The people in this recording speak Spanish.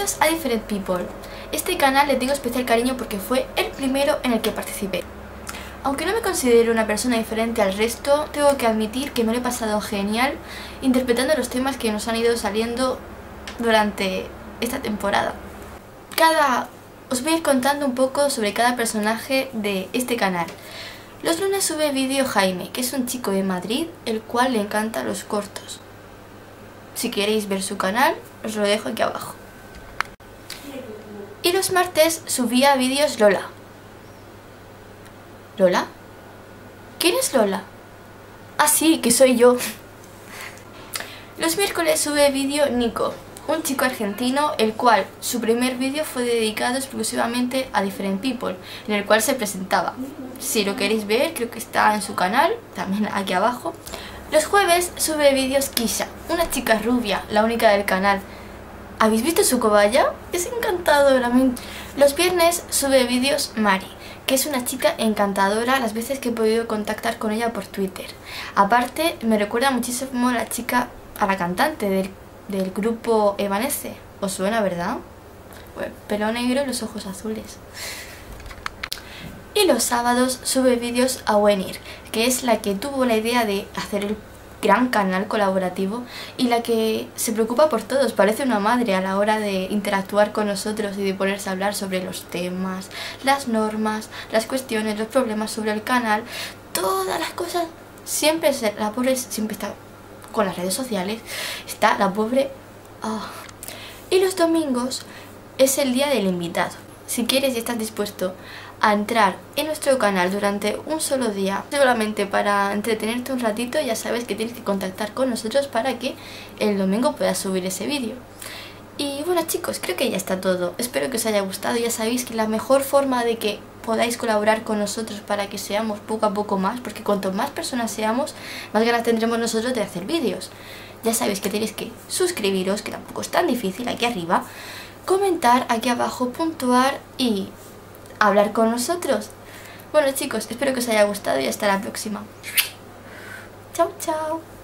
Bienvenidos a Different People. Este canal le tengo especial cariño porque fue el primero en el que participé. Aunque no me considero una persona diferente al resto, tengo que admitir que me lo he pasado genial interpretando los temas que nos han ido saliendo durante esta temporada. Os voy a ir contando un poco sobre cada personaje de este canal. Los lunes sube vídeo Jaime, que es un chico de Madrid, el cual le encantan los cortos. Si queréis ver su canal, os lo dejo aquí abajo. Y los martes subía vídeos Lola. ¿Lola? ¿Quién es Lola? Ah, sí, que soy yo. Los miércoles sube vídeo Nico, un chico argentino, el cual su primer vídeo fue dedicado exclusivamente a Different People, en el cual se presentaba. Si lo queréis ver, creo que está en su canal, también aquí abajo. Los jueves sube vídeos Kisha, una chica rubia, la única del canal. ¿Habéis visto su cobaya? Es encantadora. Los viernes sube vídeos Mari, que es una chica encantadora las veces que he podido contactar con ella por Twitter. Aparte, me recuerda muchísimo a la cantante del grupo Evanescence. ¿Os suena, verdad? Bueno, pelo negro y los ojos azules. Y los sábados sube vídeos a Wenir, que es la que tuvo la idea de hacer el gran canal colaborativo y la que se preocupa por todos. Parece una madre a la hora de interactuar con nosotros y de ponerse a hablar sobre los temas, las normas, las cuestiones, los problemas sobre el canal, todas las cosas. La pobre siempre está con las redes sociales, está la pobre... Y los domingos es el día del invitado. Si quieres y estás dispuesto a entrar en nuestro canal durante un solo día, solamente para entretenerte un ratito, ya sabes que tienes que contactar con nosotros para que el domingo puedas subir ese vídeo. Y bueno, chicos, creo que ya está todo. Espero que os haya gustado. Ya sabéis que la mejor forma de que podáis colaborar con nosotros para que seamos poco a poco más, porque cuanto más personas seamos, más ganas tendremos nosotros de hacer vídeos. Ya sabéis que tenéis que suscribiros, que tampoco es tan difícil, aquí arriba, comentar aquí abajo, puntuar y hablar con nosotros. Bueno, chicos, espero que os haya gustado y hasta la próxima. Chao, chao.